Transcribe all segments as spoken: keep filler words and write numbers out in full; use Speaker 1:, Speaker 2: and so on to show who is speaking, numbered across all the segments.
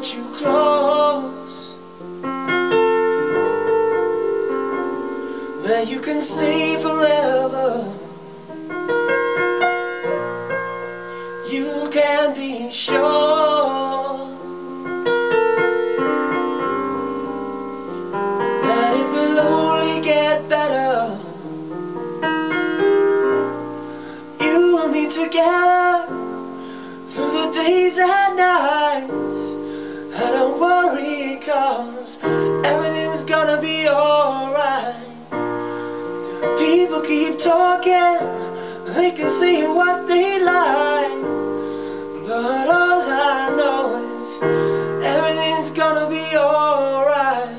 Speaker 1: hold you close, where you can stay forever. You can be sure that it will only get better. You and me together through the days and nights. And don't worry, cause everything's gonna be alright. People keep talking, they can say what they like, but all I know is everything's gonna be alright.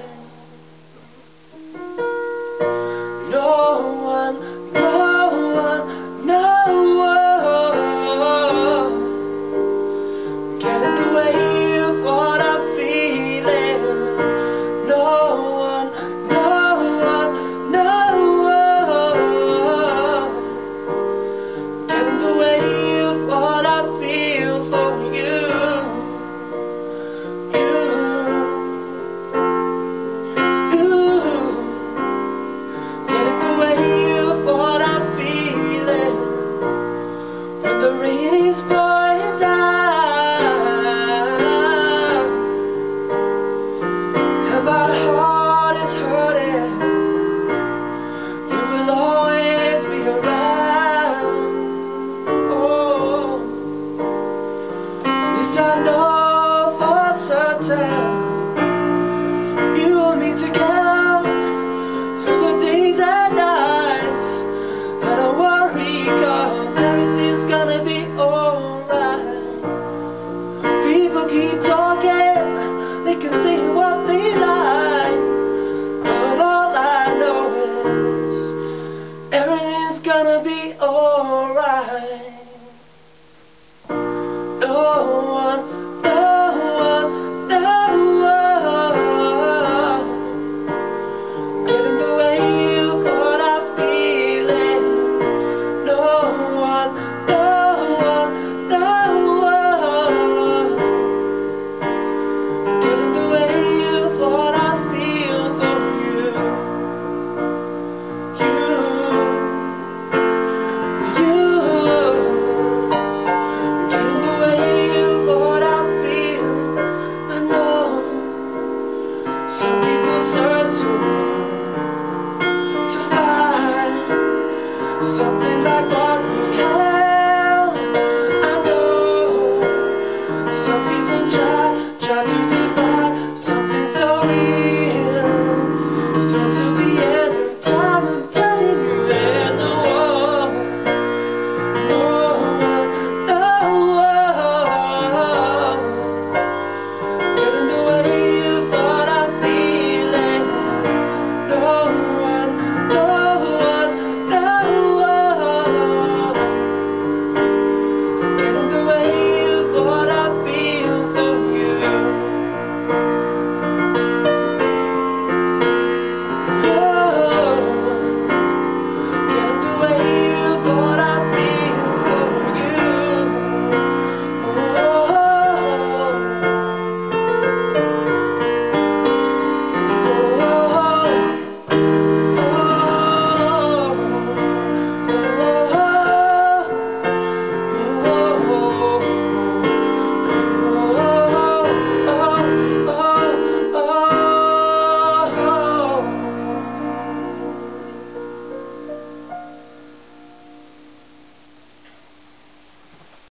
Speaker 1: No one, no one, no one get in the way of what I'm feeling. No one, no one, no one get in the way of what I feel for you. You, you get in the way of what I'm feeling. When the rain is pouring down and my heart is hurting, you will always be around. Oh, this I know for certain. You and me together through the days and nights. And don't worry, cause everything's gonna be alright. People keep talking, they can say what they like, but all I know is everything's gonna be alright. No one, no one, no one get in the way of what I'm feeling. No one, no one, no one get in the way of what I feel for you. You, you get in the way of what I feel. I know some people search to to find